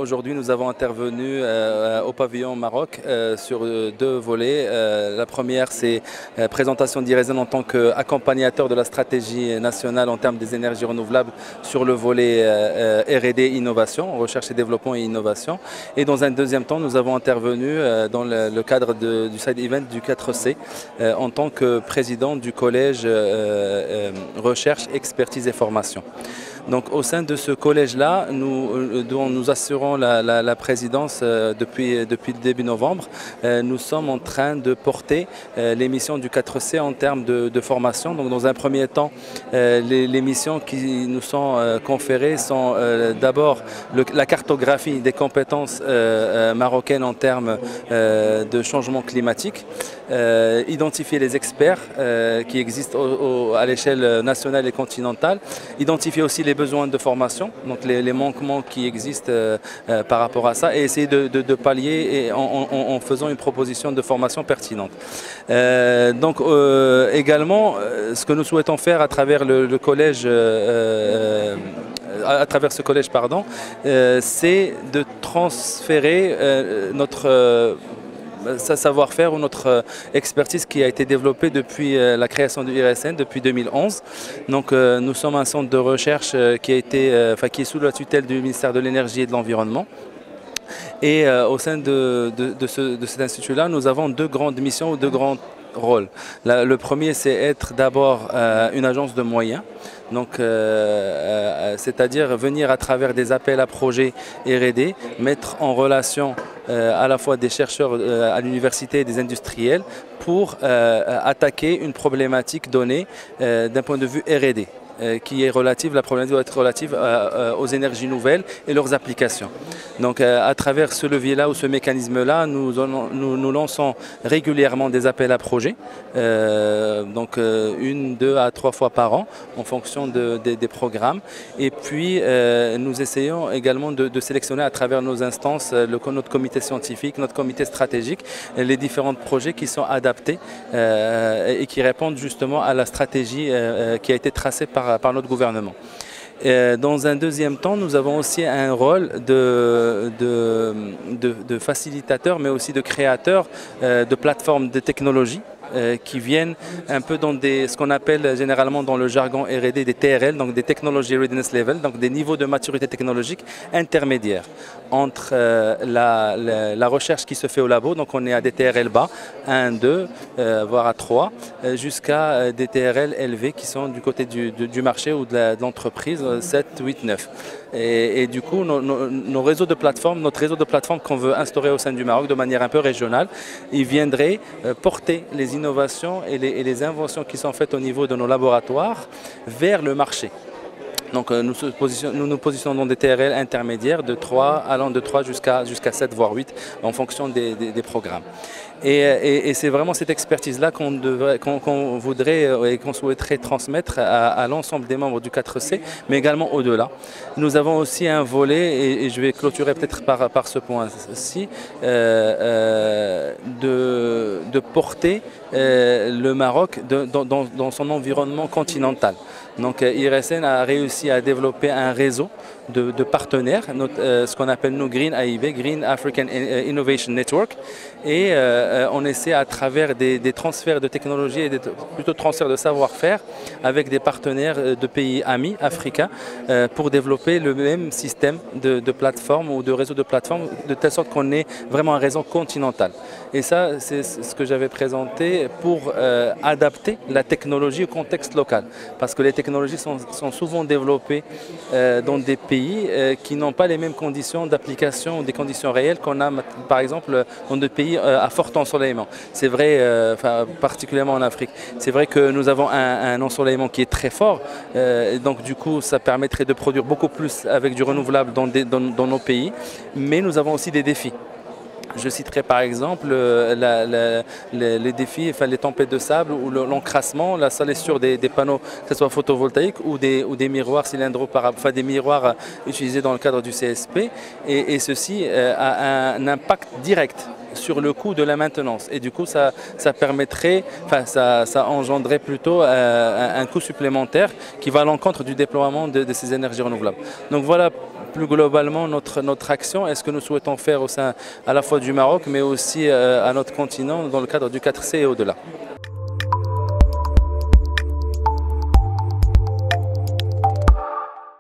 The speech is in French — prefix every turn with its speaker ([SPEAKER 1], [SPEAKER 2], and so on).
[SPEAKER 1] Aujourd'hui, nous avons intervenu au pavillon Maroc sur deux volets. La première, c'est présentation d'Iresen en tant qu'accompagnateur de la stratégie nationale en termes des énergies renouvelables sur le volet R&D innovation, recherche et développement et innovation. Et dans un deuxième temps, nous avons intervenu dans le cadre du side event du 4C en tant que président du collège recherche, expertise et formation. Donc au sein de ce collège-là, dont nous assurons la présidence depuis le début novembre, nous sommes en train de porter les missions du 4C en termes de formation. Donc dans un premier temps, les missions qui nous sont conférées sont d'abord la cartographie des compétences marocaines en termes de changement climatique, identifier les experts qui existent à l'échelle nationale et continentale, identifier aussi les besoins de formation, donc les manquements qui existent par rapport à ça, et essayer de pallier en faisant une proposition de formation pertinente. Donc également, ce que nous souhaitons faire à travers le collège, c'est de transférer notre savoir-faire ou notre expertise qui a été développée depuis la création de Iresen, depuis 2011. Donc nous sommes un centre de recherche qui est sous la tutelle du ministère de l'Énergie et de l'Environnement. Et au sein de cet institut-là, nous avons deux grandes missions ou deux grands rôles. Le premier, c'est être d'abord une agence de moyens. Donc, c'est-à-dire venir à travers des appels à projets R&D, mettre en relation à la fois des chercheurs à l'université et des industriels pour attaquer une problématique donnée d'un point de vue R&D. Qui est relative, la problématique doit être relative aux énergies nouvelles et leurs applications. Donc à travers ce levier-là ou ce mécanisme-là, nous lançons régulièrement des appels à projets, donc 1, 2 à 3 fois par an en fonction des programmes. Et puis nous essayons également de sélectionner à travers nos instances, notre comité scientifique, notre comité stratégique, les différents projets qui sont adaptés et qui répondent justement à la stratégie qui a été tracée par notre gouvernement. Dans un deuxième temps, nous avons aussi un rôle de facilitateur, mais aussi de créateur de plateformes de technologie qui viennent un peu dans ce qu'on appelle généralement dans le jargon R&D des TRL, donc des Technology Readiness Level, donc des niveaux de maturité technologique intermédiaires entre la recherche qui se fait au labo, donc on est à des TRL bas, 1, 2, voire à 3, jusqu'à des TRL élevés qui sont du côté du marché ou de l'entreprise, 7, 8, 9. Et du coup, nos réseaux de plateformes, notre réseau de plateformes qu'on veut instaurer au sein du Maroc de manière un peu régionale, il viendrait porter les innovations et les inventions qui sont faites au niveau de nos laboratoires vers le marché. Donc nous nous positionnons dans des TRL intermédiaires de 3, allant de 3 jusqu'à 7 voire 8 en fonction des programmes. Et c'est vraiment cette expertise-là qu'on voudrait et qu'on souhaiterait transmettre à l'ensemble des membres du 4C, mais également au-delà. Nous avons aussi un volet, et je vais clôturer peut-être par ce point-ci, de porter le Maroc dans son environnement continental. Donc Iresen a réussi à développer un réseau de partenaires, ce qu'on appelle nous Green AIB, Green African Innovation Network, et on essaie à travers des transferts de technologie et plutôt transferts de savoir-faire avec des partenaires de pays amis africains pour développer le même système de plateforme ou de réseau de plateforme de telle sorte qu'on ait vraiment un réseau continental. Et ça, c'est ce que j'avais présenté pour adapter la technologie au contexte local, parce que les technologies sont souvent développées dans des pays qui n'ont pas les mêmes conditions d'application ou des conditions réelles qu'on a par exemple dans des pays à fort ensoleillement. C'est vrai, particulièrement en Afrique. C'est vrai que nous avons un ensoleillement qui est très fort, donc du coup ça permettrait de produire beaucoup plus avec du renouvelable dans nos pays, mais nous avons aussi des défis. Je citerai par exemple les défis, les tempêtes de sable ou l'encrassement, la salissure des panneaux, que ce soit photovoltaïques ou des miroirs cylindro-paraboliques, des miroirs utilisés dans le cadre du CSP. Et ceci a un impact direct sur le coût de la maintenance. Et du coup, ça permettrait, enfin, ça engendrerait plutôt un coût supplémentaire qui va à l'encontre du déploiement de ces énergies renouvelables. Donc voilà plus globalement notre action et ce que nous souhaitons faire au sein à la fois du Maroc, mais aussi à notre continent dans le cadre du 4C et au-delà.